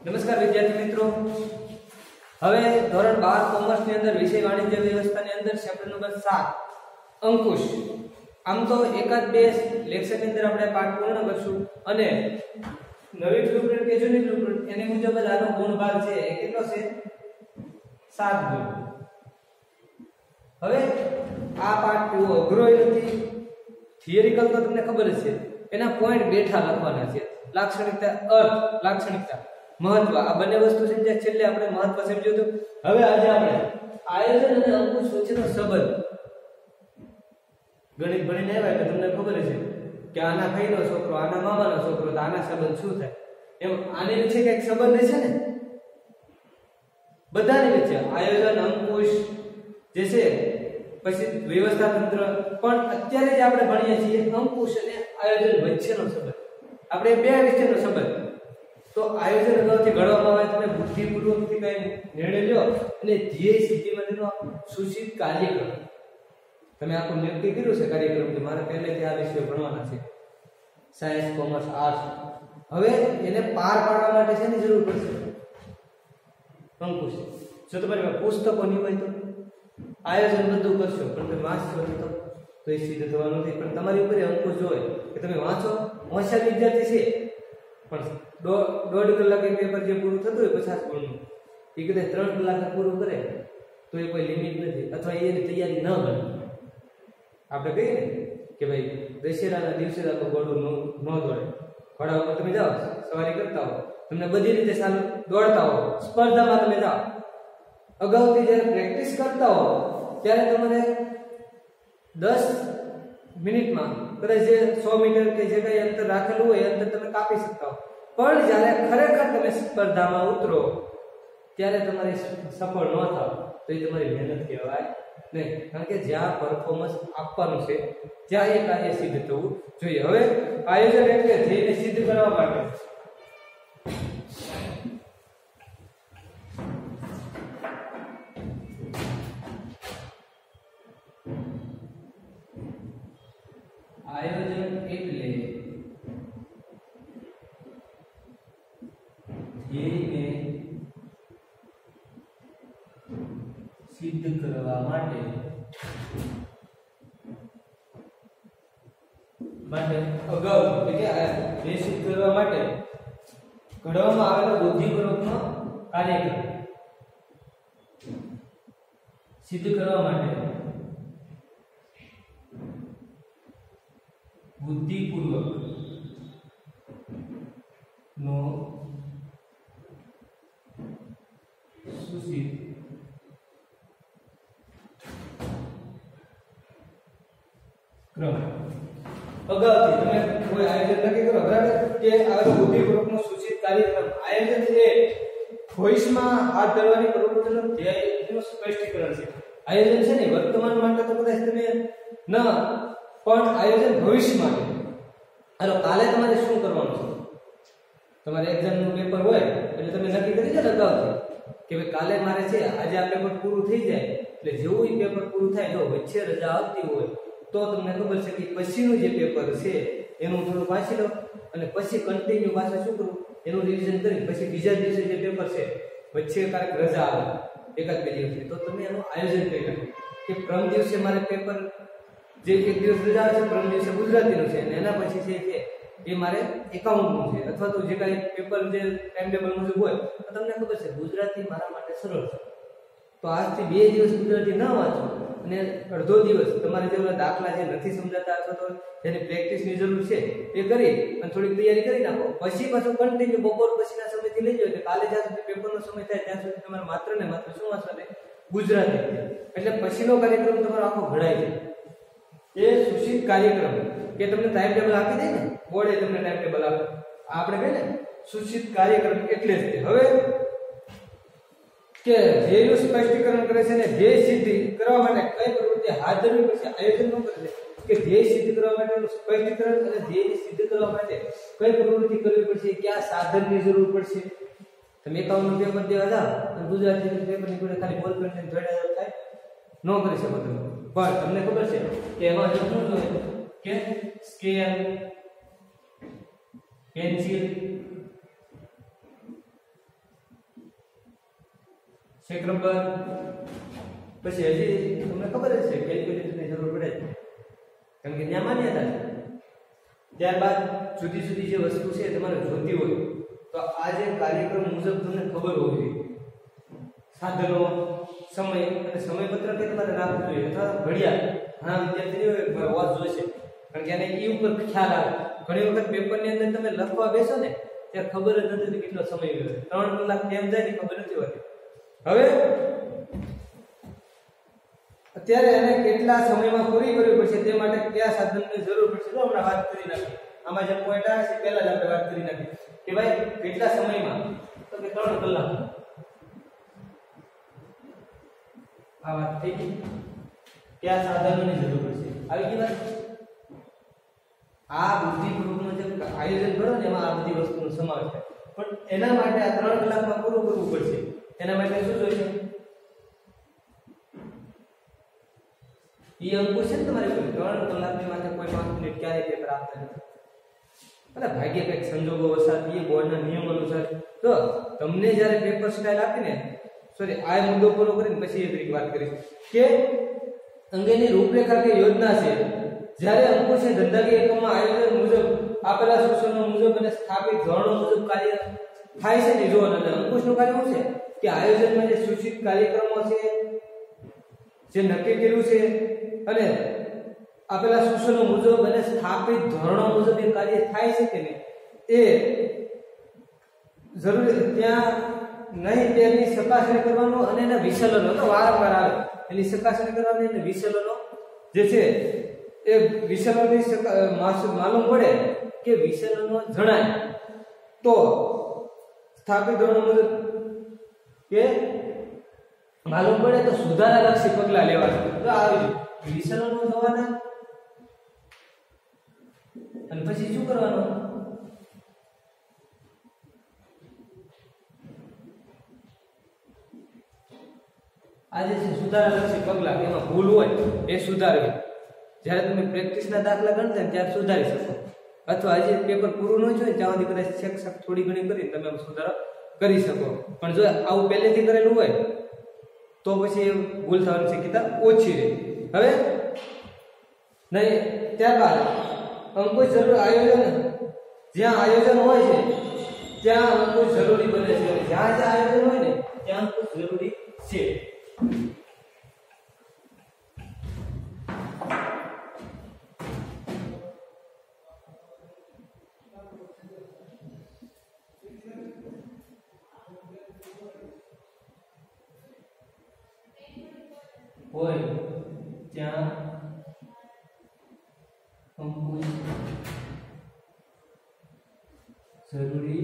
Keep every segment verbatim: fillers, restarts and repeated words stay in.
નમસ્કાર વિદ્યાર્થી મિત્રો, હવે ધોરણ બાર કોમર્સ ની અંદર વિષય વાણિજ્ય વ્યવસ્થાની અંદર ચેપ્ટર નંબર સાત અંકુશ. આમ તો એકાદ બે લેક્ચર ની અંદર આપણે પાઠ પૂર્ણ કરશું અને નવી બ્લુપ્રિન્ટ કે જૂની બ્લુપ્રિન્ટ એની મુજબ જ આનો ગુણ ભાગ છે એ કેટલો છે સાત ગુણ. હવે આ પાઠ કેવો અઘરો નથી, થિયરિકલ તો તમને ખબર જ છે, એના પોઈન્ટ બેઠા લખવાના છે. લાક્ષણિકતા, અર્થ, લાક્ષણિકતા, મહત્વ, આ બંને વસ્તુ છે જે છેલ્લે આપણે મહત્વ સમજ્યું હતું. હવે આજે આપણે આયોજન અને અંકુશ વચ્ચેનો સંબંધ ગણિત ભણીને આવ્યા એટલે તમને ખબર છે કે આના ભાઈનો છોકરો આના મામાનો છોકરો તો આના સંબંધ શું થાય, એમ આની વચ્ચે કઈક સંબંધ છે ને બધાની વચ્ચે. આયોજન, અંકુશ જે છે, પછી વ્યવસ્થા તંત્ર, પણ અત્યારે જે આપણે ભણીએ છીએ અંકુશ અને આયોજન વચ્ચેનો સંબંધ, આપણે બે વચ્ચેનો સંબંધ. તો આયોજન અગાઉથી ઘડવામાં આવે, તમે બુદ્ધિપૂર્વકથી કઈ નિર્ણય લો અને ધ્યેય સિદ્ધિ માટેનો સૂચિત કાર્યક્રમ તમે આખું નક્કી કર્યું છે કાર્યક્રમ કે મારે પહેલેથી આ વિષયો ભણવાના છે, સાયન્સ, કોમર્સ, આર્ટ્સ. હવે એને પાર પાડવા માટે શેની જરૂર પડશે? અંકુશ. જો તમારી પાસે પુસ્તકો નહીં હોય તો આયોજન બધું કરશો પણ તમે વાંચશો નહીં તો તો એ સિદ્ધ થવાનું નથી. પણ તમારી ઉપર અંકુશ હોય કે તમે વાંચો. હોશિયાર વિદ્યાર્થી છે પણ દોઢ કલાકે પેપર જે પૂરું થતું હોય પચાસ ગુણનું એ કદાચ ત્રણ કલાકે પૂરું કરે તો એ કોઈ લિમિટ નથી, અથવા એની તૈયારી ન બને. આપણે કહીએ ને કે ભાઈ દશેરાના દિવસે તો ઘોડું ન દોડે. ઘોડા ઉપર તમે જાઓ, સવારી કરતા હો, તમને બધી રીતે સારું દોડતા હો, સ્પર્ધામાં તમે જાઓ, અગાઉથી જ્યારે પ્રેક્ટિસ કરતા હો ત્યારે તમારે દસ મિનિટમાં કદાચ જે સો મીટર કે જે કઈ અંતર રાખેલું હોય એ અંતર તમે કાપી શકતા હો. પણ જ્યારે ખરેખર તમે સ્પર્ધામાં ઉતરો ત્યારે તમારે સફળ ન થાવ તો એ તમારી મહેનત કહેવાય નહીં. કારણ કે જ્યાં પરફોર્મન્સ આપવાનું છે ત્યાં એ કાર્ય સિદ્ધ થવું જોઈએ. હવે આયોજન એટલે ધ્યેયને સિદ્ધ કરવા માટે આયોજન એટલે ધ્યેયને સિદ્ધ કરવા માટે માટે અગાઉ એટલે કે ધ્યેય સિદ્ધ કરવા માટે ઘડવામાં આવેલો બુદ્ધિપૂર્વકનો કાર્યક્રમ સિદ્ધ કરવા માટે બુદ્ધિપૂર્વક નો સૂચિત ક્રમ. અગાઉથી તમે કોઈ આયોજન નક્કી કરો, બરાબર, કે આ બુદ્ધિપૂર્વક નો સૂચિત કાર્યક્રમ. આયોજન એ ભવિષ્યમાં હાથ ધરવાની પ્રવૃત્તિનું ધ્યેયનું સ્પષ્ટીકરણ છે. આયોજન છે ને વર્તમાન માટે તો કદાચ તમે ન, પણ આયોજન ભવિષ્ય માટે. હાલો, કાલે તમારે શું કરવાનું છે? તમારે એક્ઝામ નું પેપર હોય એટલે તમે નક્કી કરી દો અગાઉથી કે ભાઈ કાલે મારે છે આજે આ પેપર પૂરું થઈ જાય એટલે જેવું એ પેપર પૂરું થાય જો વચ્ચે રજા આવતી હોય તો તમને ખબર છે કે પછીનું જે પેપર છે એનું થોડું વાંચી લો અને પછી કન્ટિન્યુ પાછા શું કરવું એનું રિવિઝન કરી પછી બીજા દિવસે જે પેપર છે વચ્ચે ક્યારેક રજા આવે એકાદ બે દિવસે તો તમે એનું આયોજન કરી નાખો કે પ્રમ દિવસે મારે પેપર જે એક દિવસ રજા આવે છે પ્રમ દિવસે ગુજરાતીનું છે અને એના પછી છે કે એ મારે એકાઉન્ટનું છે અથવા તો જે કાંઈ પેપર જે ટાઈમ ટેબલ મુજબ હોય તો તમને ખબર છે ગુજરાતી મારા માટે સરળ છે તો આજથી બે દિવસ ગુજરાતી ન વાંચો અને અડધો દિવસ તમારે જેવા દાખલા જે નથી સમજાતા અથવા તો જેની પ્રેક્ટિસની જરૂર છે એ કરી અને થોડીક તૈયારી કરી નાખો. પછી પાછું કન્ટિન્યુ બપોર પછીના સમયથી લઈ જાઓ એટલે કાલે જ્યાં સુધી પેપરનો સમય થાય ત્યાં સુધી તમારે માત્ર ને માત્ર શું વાંચવાનું? ગુજરાતી. એટલે પછીનો કાર્યક્રમ તમારો આખો ઘડાઈ જાય. એ સૂચિત કાર્યક્રમ કે તમને ટાઈમ ટેબલ આપી દે ને, બોર્ડે તમને ટાઈમ ટેબલ આપે, આપણે કહે ને સૂચિત કાર્યક્રમ એટલે જ. હવે કે ધ્યેયનું સ્પષ્ટીકરણ કરે છે ને ધ્યેય સિદ્ધિ કરવા માટે કઈ પ્રવૃત્તિ હાથ ધરવી પડશે? આયોજન ન કરે કે ધ્યેય સિદ્ધ કરવા માટેનું સ્પષ્ટીકરણ અને ધ્યેયને સિદ્ધ કરવા માટે કઈ પ્રવૃત્તિ કરવી પડશે, કયા સાધનની જરૂર પડશે. તમે એકાઉન્ટનું પેપર દેવા જાઓ અને ગુજરાતીનું પેપરની જોડે ખાલી બોલ પેન જોડે થાય ન કરી શકો તમે, પણ તમને ખબર છે કે એમાં જો શું જોઈએ કે સ્કેલ, પેન્સિલ, છેક નંબર પછી હજી તમને ખબર જ છે કેલ્ક્યુલેટરની જરૂર પડે છે કારણ કે ત્યાં માન્યતા છે. ત્યારબાદ જુદી જુદી જે વસ્તુ છે તમારે જોતી હોય તો આ જે કાર્યક્રમ મુજબ તમને ખબર હોવી જોઈએ. સાધનો, સમય અને સમયપત્રક એ તમારે રાખવું જોઈએ અથવા ઘડિયાળ. ઘણા વિદ્યાર્થીઓ વોચ જોઈશે કારણ કે એને એ ઉપર ખ્યાલ આવે. ઘણી વખત પેપરની અંદર તમે લખવા બેસો ને ત્યારે ખબર જ નથી કેટલો સમય ગયો, ત્રણ કલાક કેમ જાય ને ખબર નથી હોતી. હવે અત્યારે એને કેટલા સમયમાં પૂરી કરવી પડશે તે માટે કયા સાધનની જરૂર પડશે તો હમણાં વાત કરી નાખી. આમાં જે પોઈન્ટ આવે છે પહેલા જ આપણે વાત કરી નાખી કે ભાઈ કેટલા સમયમાં, તો કે ત્રણ કલાક. આ વાત થઈ ગઈ. કયા સાધનોની જરૂર પડશે આવી ગઈ વાત. આ બુદ્ધિપૂર્વકનું જે આયોજન કરો ને એમાં આ બધી વસ્તુનો સમાવેશ થાય. પણ એના માટે આ ત્રણ કલાકમાં પૂરું કરવું પડશે. એના માટે શું જોઈએ? ઈ અંકુશ છે ને તમારે કોઈ ત્રણ કલાકની માટે કોઈ પાંચ મિનિટ ક્યારેય પેપર આપતા નથી. અને ભાગ્ય કંઈક સંજોગો વસાત એ બોર્ડના નિયમ અનુસાર તો તમને જ્યારે પેપર સ્ટાઇલ આપીને સોરી આ મુદ્દો પૂરો કરીને પછી એક વાત કરીશ કે અંગેની રૂપરેખા કે યોજના છે. જ્યારે અંકુશ ધંધાકીય એકમમાં આયોજન મુજબ આપેલા સૂચનો મુજબ અને સ્થાપિત ધોરણો મુજબ કાર્ય થાય છે ને જો અંકુશનું કાર્ય શું છે કે આયોજનમાં જે સૂચિત કાર્યક્રમો છે જે નક્કી કર્યું છે અને આપેલા સૂચનો મુજબ અને સ્થાપિત ધોરણો મુજબ એ કાર્ય થાય છે કે નહીં એ જરૂરી ત્યાં નહીં તેની ચકાસણી કરવાનું અને એના વિચલનો તો વારંવાર આવે એની ચકાસણી કરવાની અને વિચલનો જે છે એ વિચલનની માલુમ પડે કે વિચલનો જણાય તો સ્થાપિત ધોરણો મુજબ કે માલુમ પડે તો સુધારાલક્ષી પગલાં લેવાના. તો આવી વિચલનો થવાના અને પછી શું કરવાનું? આજે છે સુધારાલક્ષી પગલાં, એમાં ભૂલ હોય એ સુધારવી. જ્યારે તમે પ્રેક્ટિસના દાખલા ગણતા ને ત્યારે સુધારી શકો અથવા હજી પેપર પૂરું ન થયું ત્યાં સુધી કદાચ શેક શક થોડી ઘણી કરી તમે સુધારો કરી શકો. પણ જો આવું પહેલેથી કરેલું હોય તો પછી ભૂલ થવાની શક્યતા ઓછી રહે. હવે નહીં ત્યારબાદ અંકુશ જરૂર આયોજન, જ્યાં આયોજન હોય છે ત્યાં અંકુશ જરૂરી બને છે. જ્યાં જ્યાં આયોજન હોય ને ત્યાં અંકુશ જરૂરી છે. હોય ત્યાં અંકુશ જરૂરી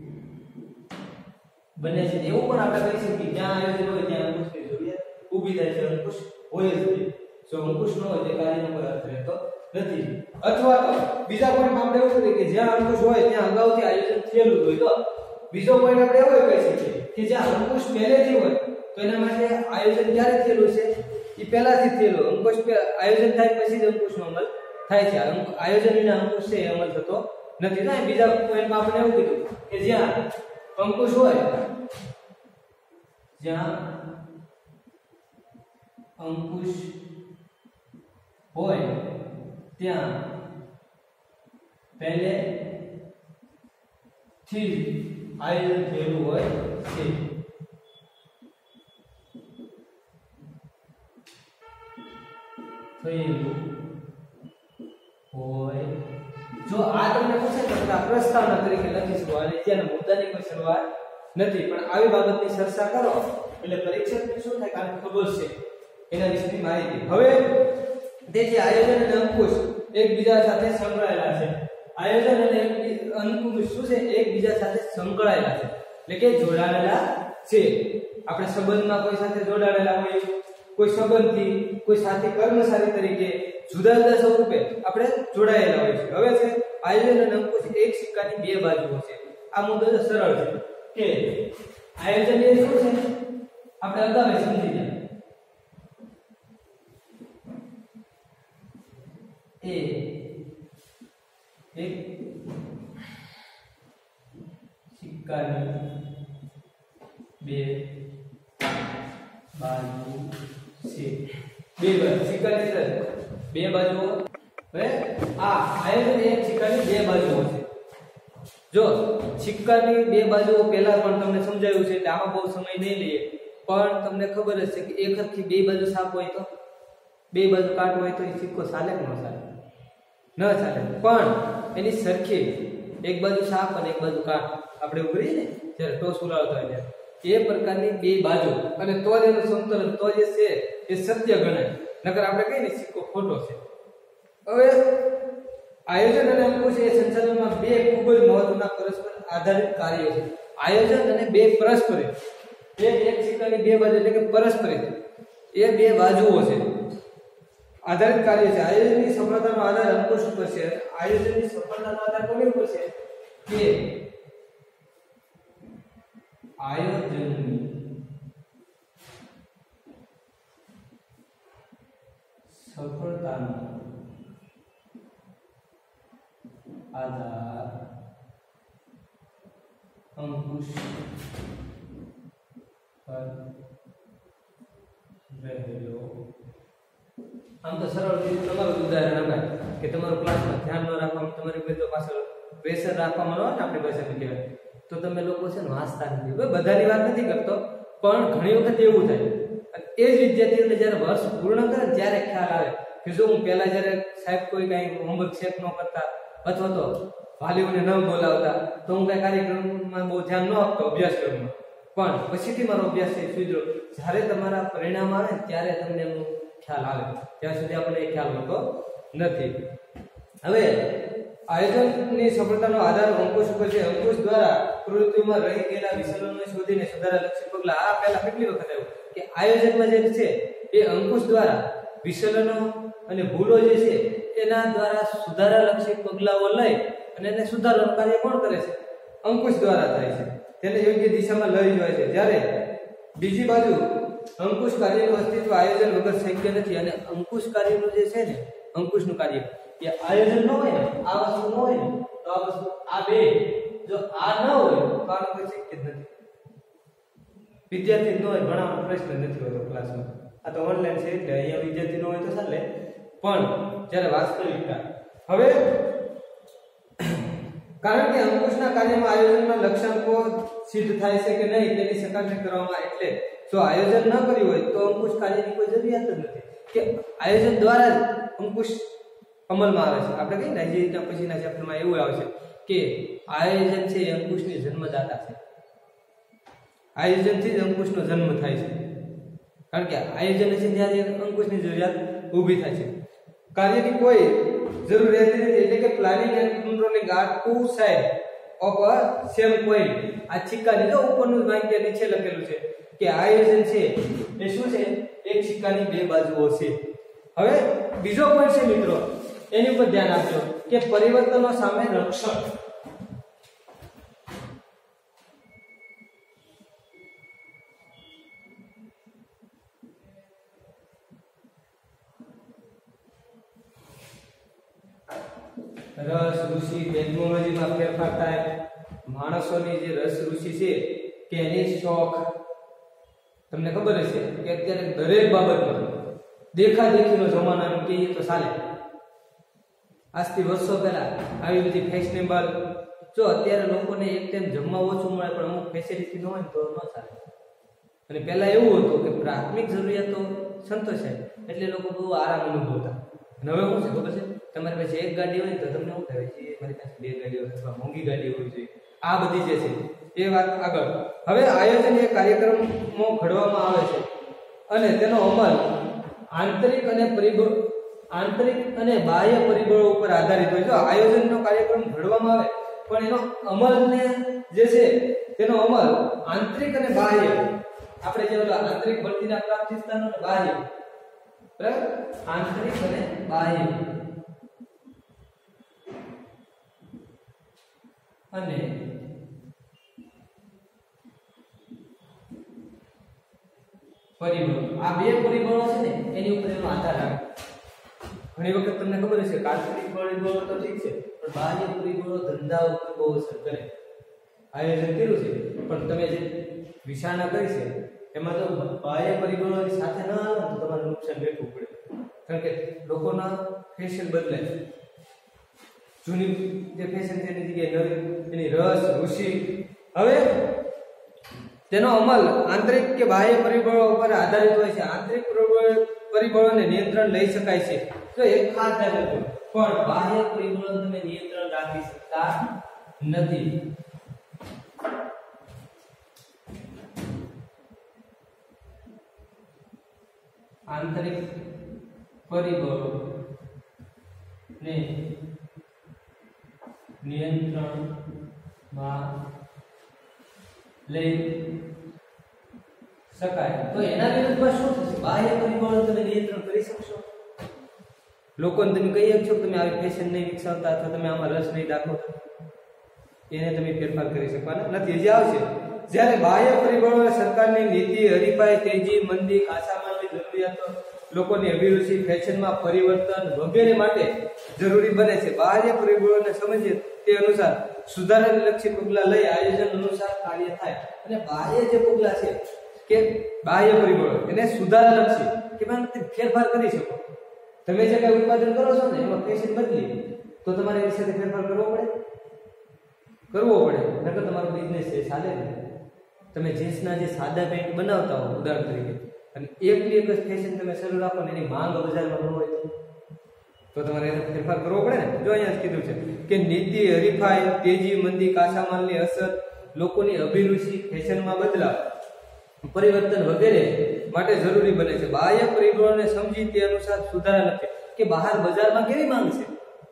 બને છે. એવું પણ આપણે કહી શકીએ જ્યાં આયોજન હોય ત્યાં અંકુશની જરૂરિયાત ઊભી થાય છે. અંકુશ હોય જ નહીં. જો અંકુશ ન હોય તો કાર્યનો કોઈ અર્થ રહેતો નથી. અથવા તો બીજા પોઈન્ટમાં આપણે એવું કરીએ કે જ્યાં અંકુશ હોય ત્યાં અગાઉથી આયોજન થયેલું હોય. તો બીજો પોઈન્ટ આપણે એવો કહી શકીએ કે જ્યાં અંકુશ પહેલેથી હોય તો એના માટે આયોજન ક્યારે થયેલું છે? એ પહેલાથી થયેલું. અંકુશ આયોજન થાય પછી જ અંકુશનો અમલ થાય છે. આયોજન વિના અંકુશ છે એ અમલ થતો નથી. ના બીજા પોઈન્ટમાં આપણે એવું કીધું કે જ્યાં અંકુશ હોય જ્યાં અંકુશ હોય ત્યાં પહેલે થી આયોજન થયેલું હોય છે. થયેલું હોય. જો આ તમને પૂછે તો આ પ્રસ્તાવના તરીકે લખી શકો અને ત્યાં મુદ્દાની કોઈ શરૂઆત નથી. પણ આવી બાબતની ચર્ચા કરો એટલે પરીક્ષકને શું થાય કારણ ખબર છે એના વિશેની માહિતી. હવે તે જે આયોજન અને અંકુશ એકબીજા સાથે સંકળાયેલા છે. આયોજન અને અંકુશ શું છે? એકબીજા સાથે સંકળાયેલા છે એટલે કે જોડાયેલા છે. આપણે સંબંધમાં કોઈ સાથે જોડાયેલા હોય, કોઈ સંબંધથી, કોઈ સાથી કર્મચારી તરીકે જુદા જુદા સ્વરૂપે આપણે જોડાયેલા હોય છે. હવે છે આયોજન અને અંકુશ એક સિક્કાની બે બાજુઓ છે. આ મુદ્દો તો સરળ છે કે આયોજન એ શું છે આપણે અગાઉ સમજી ગયા. એ એક સિક્કાની બે બાજુ છે. બે બાજુ સિક્કાની અંદર બે બાજુઓ. હવે આ આયોજન એક સિક્કાની બે બાજુઓ છે. જો સિક્કાની બે બાજુઓ પહેલા પણ તમને સમજાવ્યું છે એટલે આમાં બહુ સમય નહીં લઈએ, પણ તમને ખબર હશે કે એક હરખી બે બાજુ સાપ હોય તો બે બાજુ કાટ હોય તો એ સિક્કો ચાલે કે ન ચાલે? ન ચાલે. પણ એની સરખી એક બાજુ સાપ અને એક બાજુ કાટ આપણે એવું કરીએ ને જ્યારે ટોસ ઉલાવતા હોય ત્યારે એ પ્રકારની બે બાજુ અને તો જ એનું સમતોલન તો જે છે એ સત્ય ગણાય, નકર આપણે કહીએ ને સિક્કો ખોટો છે. હવે આયોજન અને અંકુશ એ સંચાલનમાં બે ખૂબ જ મહત્વના પરસ્પર આધારિત કાર્યો છે. આયોજન અને બે પરસ્પર એક એક સિક્કાની બે બાજુ એટલે કે પરસ્પર એ બે બાજુઓ છે, આધારિત કાર્ય છે. આયોજનની સફળતાનો આધાર અંકુશ ઉપર છે. આયોજનની સફળતાનો આધાર કોની ઉપર છે? કે આયોજનની સફળતાનો આધાર અંકુશ પર રહેલો. આમ તો સરળ રીતે તમારું ઉદાહરણ અપાય કે તમારું ક્લાસમાં ધ્યાન ન રાખવામાં તમારી કોઈ તો પાછળ પ્રેશર રાખવામાં ન હોય ને આપણી ભાષામાં કહેવાય તો તમે લોકો છે ને વાંચતા નથી. બધાની વાત નથી કરતો, પણ ઘણી વખત એવું થાય. એ જ વિદ્યાર્થીઓને જ્યારે વર્ષ પૂર્ણ કરે ત્યારે ખ્યાલ આવે કે જો હું પહેલા જ્યારે સાહેબ કોઈ કાંઈ હોમવર્ક ચેક ન કરતા અથવા તો વાલીઓને ન બોલાવતા તો હું કાંઈ કાર્યક્રમમાં બહુ ધ્યાન ન આપતો અભ્યાસક્રમમાં, પણ પછીથી મારો અભ્યાસ છે સુધરો. જ્યારે તમારા પરિણામ આવે ત્યારે તમને એનું ખ્યાલ આવે, ત્યાં સુધી આપણે એ ખ્યાલ હોતો નથી. હવે આયોજનની સફળતાનો આધાર અંકુશ ઉપર છે. અંકુશ દ્વારા પ્રવૃત્તિઓમાં રહી ગયેલા વિચલનોને શોધીને સુધારાલક્ષી પગલાં. આ પહેલા કેટલી વખત આવ્યું કે આયોજનમાં જે છે એ અંકુશ દ્વારા વિચલનો અને ભૂલો જે છે એના દ્વારા સુધારાલક્ષી પગલાઓ લઈ અને એને સુધારવાનું કાર્ય કોણ કરે છે? અંકુશ દ્વારા થાય છે. તેને યોગ્ય દિશામાં લઈ જાય છે. જ્યારે બીજી બાજુ અંકુશ કાર્યનું અસ્તિત્વ આયોજન વગર શક્ય નથી. અને અંકુશ કાર્યનું જે છે ને અંકુશનું કાર્ય એ આયોજન ન હોય ને, આ વસ્તુ ન હોય ને તો આ વસ્તુ આ બે જો આ ન હોય તો આનું કોઈ શક્ય જ નથી. વિદ્યાર્થી ન હોય ભણાવવાનો પ્રશ્ન નથી હોતો ક્લાસમાં. આ તો ઓનલાઈન છે એટલે અહીંયા વિદ્યાર્થી ન હોય તો ચાલે, પણ જ્યારે વાસ્તવિકતા. હવે કારણ કે અંકુશના કાર્યમાં આયોજનના લક્ષ્યાંકો સિદ્ધ થાય છે કે નહીં તેની ચકાસણી કરવામાં, એટલે જો આયોજન ન કર્યું હોય તો અંકુશ કાર્યની કોઈ જરૂરિયાત જ નથી કે આયોજન દ્વારા જ અંકુશ અમલમાં આવે છે. આપણે કહીએ ને જે રીતના પછીના ચેપ્ટરમાં એવું આવશે કે આયોજન છે એ અંકુશની જન્મદાતા છે. આયોજનથી જ અંકુશનો જન્મ થાય છે, કારણ કે આયોજન છે ત્યાં જ અંકુશની જરૂરિયાત ઊભી થાય છે. કાર્યની કોઈ જરૂર રહેતી નથી, એટલે કે planning and controlling are two side of a same coin. આ સિક્કાની જો ઉપરનું વાક્ય નીચે લખેલું છે કે આયોજન છે એ શું છે? એક સિક્કાની બે બાજુઓ છે. હવે બીજો પોઈન્ટ છે મિત્રો, એની ઉપર ધ્યાન આપજો કે પરિવર્તનો સામે રક્ષણ. રસ રુચિ ટેકનોલોજીમાં ફેરફાર થાય. માણસોની જે રસ રુચિ છે કે એની શોખ, તમને ખબર હશે કે અત્યારે દરેક બાબતમાં દેખાદેખીનો જમાનો એમ કહીએ તો ચાલે. આજથી વર્ષો પહેલા આવી બધી ફેશનેબલ, જો અત્યારે લોકોને એક ટાઈમ જમવા ઓછું મળે પણ અમુક ફેસિલિટી ન હોય તો ન ચાલે. અને પહેલા એવું હતું કે પ્રાથમિક જરૂરિયાતો સંતોષાય એટલે લોકો બહુ આરામ અનુભવતા. અને હવે શું છે ખબર છે? તમારી પાસે એક ગાડી હોય તો તમને શું કહેવાય છે? મારી પાસે બે ગાડીઓ અથવા મોંઘી ગાડી હોવી જોઈએ. આ બધી જે છે એ વાત આગળ. હવે આયોજન એ કાર્યક્રમો ઘડવામાં આવે છે અને તેનો અમલ આંતરિક અને પરિબળ આંતરિક અને બાહ્ય પરિબળો ઉપર આધારિત હોય. જો આયોજનનો કાર્યક્રમ ઘડવામાં આવે પણ એનો અમલને જે છે તેનો અમલ આંતરિક અને બાહ્ય, આપણે જે ઓલા આંતરિક બળતીના પ્રાપ્તિ સ્થાનો અને બાહ્ય, બરાબર, આંતરિક અને બાહ્ય અને પરિબળો, આ બે પરિબળો છે ને એની ઉપર એનો આધાર રાખે. ઘણી વખત તમને ખબર હશે કે આંતરિક પરિબળો તો ઠીક છે પણ બાહ્ય પરિબળો ધંધા ઉપર બહુ અસર કરે. આયોજન કર્યું છે પણ તમે જે વિચારણા કરી છે એમાં તો બાહ્ય પરિબળોની સાથે ન આવે તો તમારે નુકસાન વેઠવું પડે, કારણ કે લોકોના ફેશન બદલાય. જૂની જે ફેશન છે એની જગ્યાએ નવી, એની રસ ઋષિ. હવે તેનો અમલ આંતરિક કે બાહ્ય પરિબળો ઉપર આધારિત હોય છે. આંતરિક પરિબળોને નિયંત્રણ લઈ શકાય છે તો એક ખાસ ધ્યાન રાખજો, પણ બાહ્ય પરિબળોને તમે નિયંત્રણ રાખી શકતા નથી. આંતરિક પરિબળો ને નિયંત્રણમાં લઈ શકાય તો એના વિરુદ્ધમાં શું થશે? બાહ્ય પરિબળો તમે નિયંત્રણ કરી શકશો? લોકોને તમે કહી શકશો કે તમે આવી ફેશન નહીં વિકસાવતા અથવા તમે આમાં રસ નહીં દાખવતા? એને તમે ફેરફાર કરી શકવાના નથી. હજી આવશે જ્યારે બાહ્ય પરિબળો સરકારની નીતિ, હરીફાઈ, તેજી, મંદી, કાચામાલની જરૂરિયાતો, લોકોની અભિરુચિ, ફેશનમાં પરિવર્તન વગેરે માટે જરૂરી બને છે. બાહ્ય પરિબળોને સમજીએ તે અનુસાર સુધારાને લક્ષી પગલાં લઈ આયોજન અનુસાર કાર્ય થાય. અને બાહ્ય જે પગલાં છે કે બાહ્ય પરિબળો એને સુધારાલક્ષી કે તમે ફેરફાર કરી શકો. તમે જે કઈ ઉત્પાદન કરો છો ને એમાં ફેશન બદલી તો તમારે એની સાથે ફેરફાર કરવો પડે કરવો પડે નકર તમારો બિઝનેસ છે ચાલે નહીં. તમે જીન્સના જે સાદા પેન્ટ બનાવતા હો ઉદાહરણ તરીકે, અને એકની એક જ ફેશન તમે શરૂ રાખો ને એની માંગ બજારમાં ન હોય તો તમારે એને ફેરફાર કરવો પડે ને. જો અહીંયા કીધું છે કે નીતિ, હરીફાઈ, તેજી, મંદી, કાચા માલની અસર, લોકોની અભિરુચિ, ફેશનમાં બદલાવ, પરિવર્તન વગેરે માટે જરૂરી બને છે. બાહ્ય પરિબળોને સમજી તે અનુસાર સુધારા લખે કે બહાર બજારમાં કેવી માંગ છે.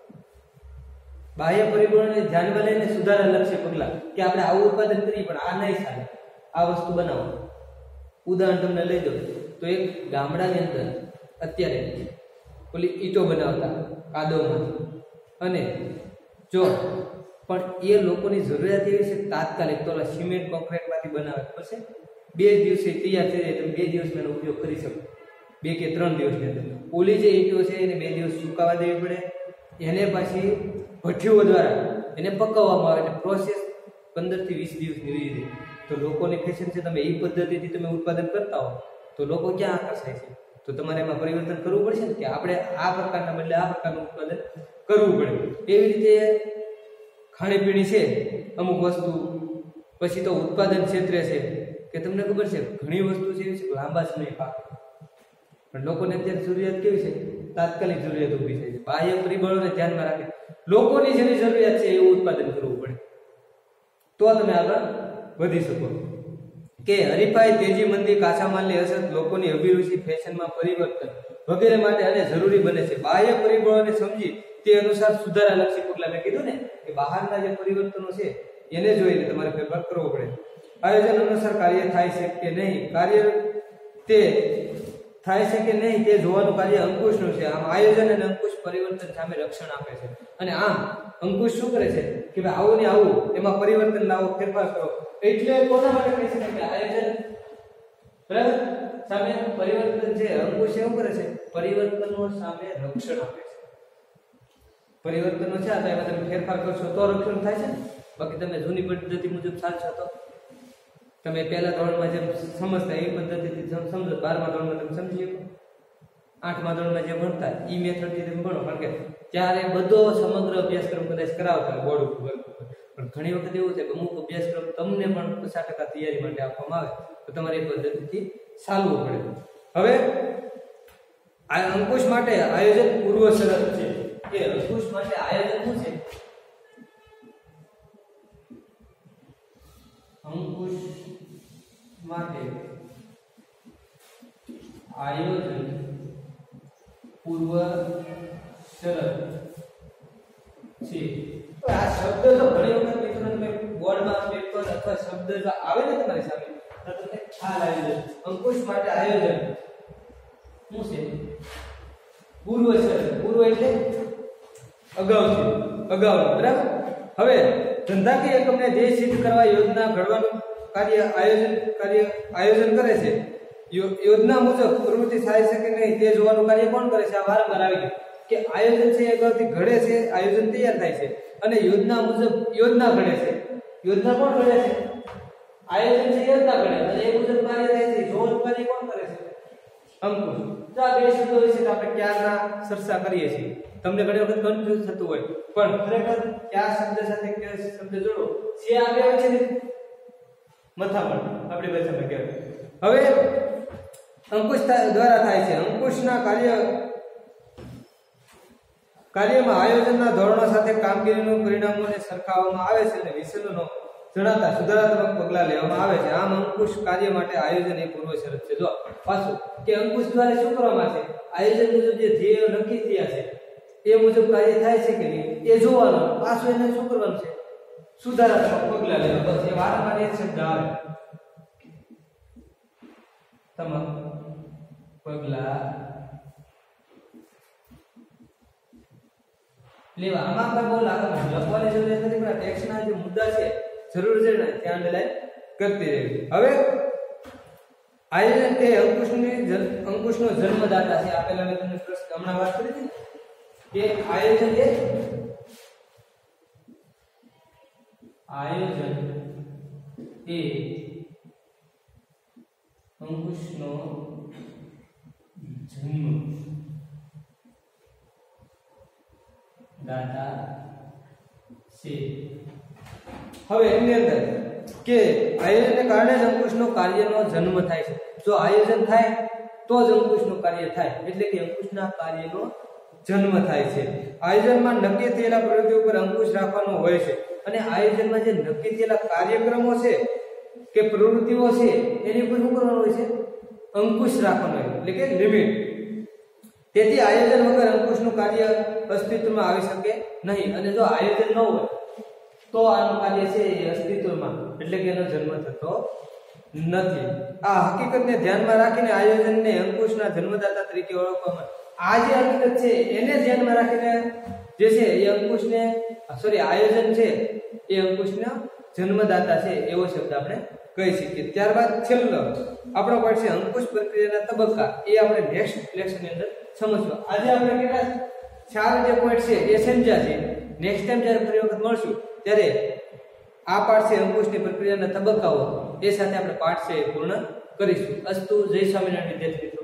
બાહ્ય પરિબળોને ધ્યાનમાં લઈને સુધારા લક્ષી પગલા કે આપણે આવું ઉત્પાદન કરીએ પણ આ નહીં ચાલે, આ વસ્તુ બનાવો. ઉદાહરણ તમને લઈ દો તો એક ગામડાની અંદર અત્યારે ઓલી ઈંટો બનાવતા કાદવમાંથી, અને જો પણ એ લોકોની જરૂરિયાત એવી છે તાત્કાલિક તો સિમેન્ટ કોન્ક્રીટમાંથી બનાવે પછી બે દિવસે તૈયાર થઈ જાય, તમે બે દિવસમાં એનો ઉપયોગ કરી શકો, બે કે ત્રણ દિવસની અંદર. ઓલી જે ઈંટો છે એને બે દિવસ સુકાવા દેવી પડે, એને પાછી ભઠ્ઠીઓ દ્વારા એને પકવવામાં આવે, એટલે પ્રોસેસ પંદર થી વીસ દિવસની રહી જાય. તો લોકોની ફેશન છે, તમે એ પદ્ધતિથી તમે ઉત્પાદન કરતા હો તો લોકો ક્યાં આકર્ષાય છે? તો તમારે એમાં પરિવર્તન કરવું પડશે ને કે આપણે આ પ્રકારના બદલે આ પ્રકારનું ઉત્પાદન કરવું પડે. એવી રીતે ખાણીપીણી છે અમુક વસ્તુ, પછી તો ઉત્પાદન ક્ષેત્રે છે કે તમને ખબર છે ઘણી વસ્તુ છે એવી છે લાંબા સમય પાક, પણ લોકોને અત્યારે જરૂરિયાત કેવી છે? તાત્કાલિક જરૂરિયાત ઊભી થાય છે. બાહ્ય પરિબળોને ધ્યાનમાં રાખે લોકોની જેવી જરૂરિયાત છે એવું ઉત્પાદન કરવું પડે તો તમે આગળ વધી શકો. કે હરીફાઈ, તેજી, મંદી, કાચા માલની અસર, લોકોની અભિરુચિ, ફેશનમાં પરિવર્તન વગેરે માટે અને જરૂરી બને છે. બાહ્ય પરિબળોને સમજી તે અનુસાર સુધારા લક્ષી પગલાં. મેં કીધું ને કે બહારના જે પરિવર્તનો છે એને જોઈને તમારે ફેરફાર કરવો પડે. આયોજન અનુસાર કાર્ય થાય છે કે નહીં, કાર્ય તે થાય છે કે નહીં તે જોવાનું કાર્ય અંકુશનું છે. આમ આયોજન અને અંકુશ પરિવર્તન સામે રક્ષણ આપે છે. અને આમ અંકુશ શું કરે છે કે ભાઈ આવું ને આવું એમાં પરિવર્તન લાવો, ફેરફાર કરો. એટલે કોના માટે કહી શકાય કે આયોજન બરાબર સામે પરિવર્તન છે. અંકુશ એવું કરે છે પરિવર્તનો સામે રક્ષણ આપે છે. પરિવર્તનો છે તો એમાં તમે ફેરફાર કરશો તો રક્ષણ થાય છે, બાકી તમે જૂની પદ્ધતિ મુજબ ચાલશો તો તમે પહેલા ધોરણમાં જેમ સમજતા એ પદ્ધતિથી સમજો, બારમા ધોરણમાં તમે સમજી શકો, આઠમા ધોરણમાં જે ભણતા એ મેથડથી તમે ભણો, કારણ કે ત્યારે બધો સમગ્ર અભ્યાસક્રમ કદાચ કરાવતા બોર્ડ ઉપર. પણ ઘણી વખત એવું છે કે અમુક અભ્યાસક્રમ તમને પણ પચાસ ટકા તૈયારી માટે આપવામાં આવે તો તમારે એ પદ્ધતિથી ચાલવું પડે. હવે આ અંકુશ માટે આયોજન પૂર્વ શરત છે કે અંકુશ માટે આયોજન શું છે? અંકુશ માટે આયોજન પૂર્વ શરત છે. આ શબ્દ તો ઘણી વખત મિત્રો તમે બોર્ડમાં પેપર અથવા શબ્દ જો આવે ને તમારી સામે તો તમને ખ્યાલ આવી જાય. અંકુશ માટે આયોજન શું છે? પૂર્વ શરત. પૂર્વ એટલે અગાઉ છે, અગાઉ બરાબર. હવે ધંધાકીય એકમને ધ્યેય સિદ્ધ કરવા યોજના ઘડવાનું કાર્ય આયોજન કાર્ય આયોજન કરે છે. યોજના મુજબ પ્રવૃત્તિ થાય છે કે નહીં તે જોવાનું કાર્ય કોણ કરે છે? આ વારંવાર આવી ગયું કે આયોજન છે અગાઉથી ઘડે છે, આયોજન તૈયાર થાય છે અને યોજના મુજબ યોજના ઘડે છે. યોજના કોણ ઘડે છે? આયોજન છે યોજના ઘડે અને એ મુજબ કાર્ય થાય છે જો ઉત્પાદન કોણ કરે છે અંકુશ તો આ બે શબ્દો વિશે આપણે ક્યારના ચર્ચા કરીએ છીએ તમને ઘણી વખત કન્ફ્યુઝ થતું હોય પણ ખરેખર કયા શબ્દ સાથે કયો શબ્દ જોડો છે આ બે વચ્ચે મથામણ આપણી ભાષામાં કહેવાય હવે અંકુશ દ્વારા થાય છે અંકુશના કાર્ય કાર્યમાં આયોજનના ધોરણો સાથે કામગીરીનું પરિણામોને સરખાવવામાં આવે છે અને વિષયનો જણાતા સુધારાત્મક પગલાં લેવામાં આવે છે આમ અંકુશ કાર્ય માટે આયોજન એ પૂર્વ શરત છે જો પાછું કે અંકુશ દ્વારા શું કરવામાં છે આયોજન મુજબ જે ધ્યેયો નક્કી થયા છે એ મુજબ કાર્ય થાય છે કે નહીં એ જોવાનું પાછું એને શું કરવાનું છે સુધારાત્મક પગલાં લેવા બસ એ વારંવાર એક શબ્દ આવે તમામ પગલાં લેવા આમાં આપણે બહુ લાગે લખવાની જરૂર નથી પણ ટેક્સ્ટના જે મુદ્દા છે જરૂર છે ને ત્યાં અંડરલાઈન કરતી રહેવી હવે આયોજન એ અંકુશની અંકુશનો જન્મદાતા છે આપેલા મેં તમને પ્રશ્ન હમણાં વાત કરી હતી કે આયોજન એ આયોજન એ અંકુશનો જન્મ દાતા છે હવે એની અંદર કે આયોજનને કારણે જ અંકુશનો કાર્યનો જન્મ થાય છે જો આયોજન થાય તો જ અંકુશનું કાર્ય થાય એટલે કે અંકુશના કાર્યનો જન્મ થાય છે આયોજનમાં નક્કી થયેલા પ્રવૃત્તિઓ પર અંકુશ રાખવાનો હોય છે અને આયોજનમાં જે નક્કી થયેલા કાર્યક્રમો છે કે પ્રવૃત્તિઓ છે એની ઉપર શું કરવાનું હોય છે અંકુશ રાખવાનો હોય એટલે કે લિમિટ તેથી આયોજન વગર અંકુશનું કાર્ય અસ્તિત્વમાં આવી શકે નહીં અને જો આયોજન ન હોય તો આનું કાર્ય છે એ અસ્તિત્વમાં એટલે કે એનો જન્મ થતો નથી આ હકીકતને ધ્યાનમાં રાખીને આયોજનને અંકુશના જન્મદાતા તરીકે ઓળખવામાં આ જે હકીકત છે એને ધ્યાનમાં રાખીને જે છે એ અંકુશને સોરી આયોજન છે એ અંકુશના જન્મદાતા છે એવો શબ્દ આપણે કહી શકીએ ત્યારબાદ છેલ્લો આપણો પાઠ છે અંકુશ પ્રક્રિયાના તબક્કા એ આપણે નેક્સ્ટ લેક્ચરની અંદર સમજવા આજે આપણે કેટલા ચાર જે પોઈન્ટ છે એ સમજ્યા છે નેક્સ્ટ ટાઈમ જ્યારે ફરી વખત મળશું ત્યારે આ પાઠ છે અંકુશની પ્રક્રિયાના તબક્કાઓ એ સાથે આપણે પાઠ છે પૂર્ણ કરીશું અસ્તુ જય સ્વામિનારાયણ વિદ્યાર્થી